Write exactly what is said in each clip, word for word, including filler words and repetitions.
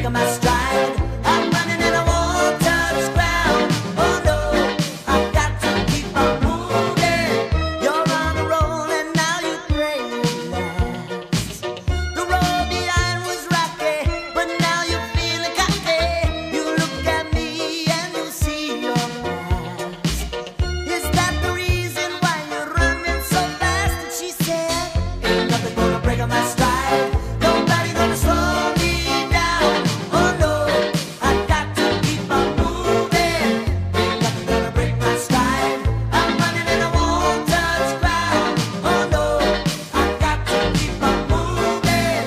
breaking my stride. I'm running and I won't touch ground. Oh no, I've got to keep on moving. You're on a roll and now you pray it lasts. The road behind was rocky, but now you're feeling cocky. You look at me and you see your past. Is that the reason why you're running so fast? And she said, ain't nothing gonna break on my stride. Nobody gonna slow me down. Oh no, I got to keep on moving. Ain't nothing gonna break my stride. I'm running and I won't touch ground. Oh no, I got to keep on moving.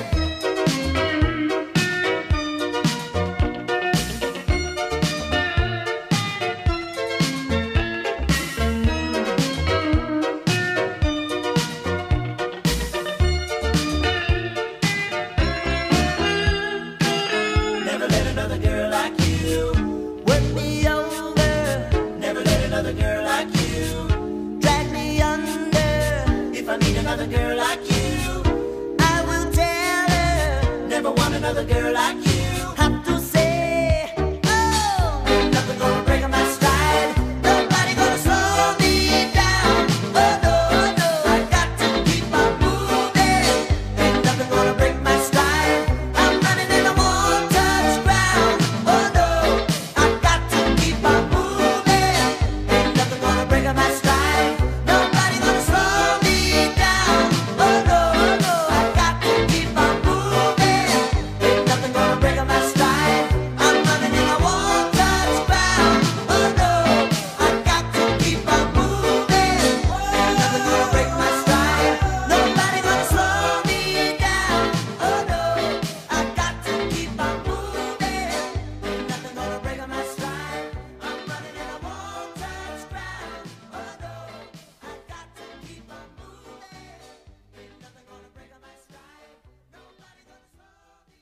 Never let another girl like you work me over. Never let another girl like you drag me under. If I meet another girl like you, I will tell her. Never want another girl like you. Have to say, oh, ain't nothing gonna break my stride. Nobody gonna slow me down. Oh no, no, I got to keep on moving. Ain't nothing gonna break my stride. I'm running and I won't touch ground. Oh no, I got to keep on moving. Ain't nothing gonna break my stride. Nobody gonna slow me down. Oh no, no, I got to keep on moving. Ain't nothing gonna break my stride. I'm running and I won't touch ground. Oh no, I got to keep on moving. Ain't nothing gonna break my stride. Nobody gonna slow me down. Oh no, I got to keep on moving. Ain't nothing gonna break my stride. I'm running and I won't touch ground. Oh no, I got to keep on moving. Ain't nothing gonna break my stride. Nobody gonna slow me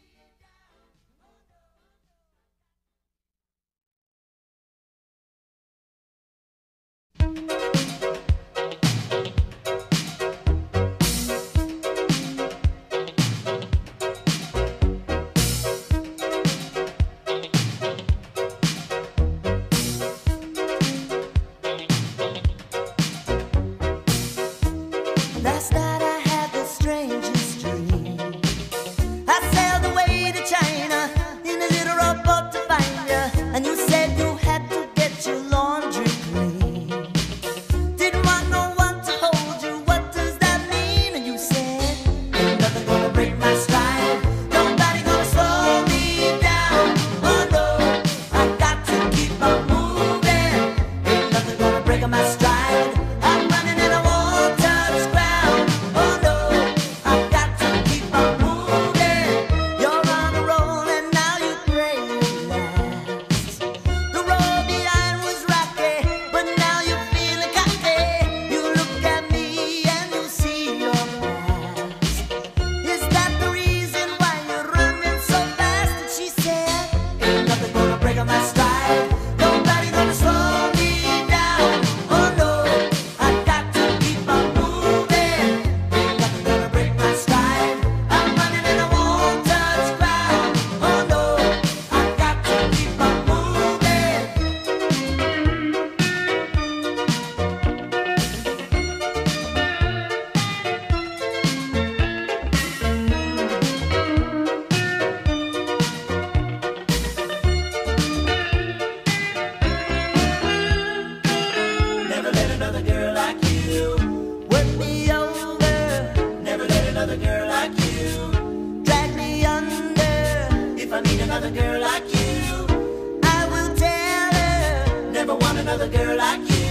Last night I had the strangest dream. I sailed away to China in a little rowboat to find you, and you said you had to get your laundry clean. Didn't want no one to hold you. What does that mean? And you said, ain't nothing gonna break my stride. Nobody gonna slow me down. Oh no, I got to keep on moving. Ain't nothing gonna break my stride. I'm running and I won't touch ground. Oh no, I got to keep on moving. You're on a roll and now you pray it lasts. The road behind was rocky, but now you're feeling cocky. You look at me and you see your past. Is that the reason why you're running so fast? And she said, ain't nothing gonna break my stride. Nobody gonna slow me down. Oh no, I got to keep on moving. Ain't nothing gonna break my stride. I'm running and I won't touch ground. Oh no, I got to keep on moving. Never let another girl like you work me over. Never let another girl like you drag me under. If I meet another girl like you, I will tell her. Never want another girl like you.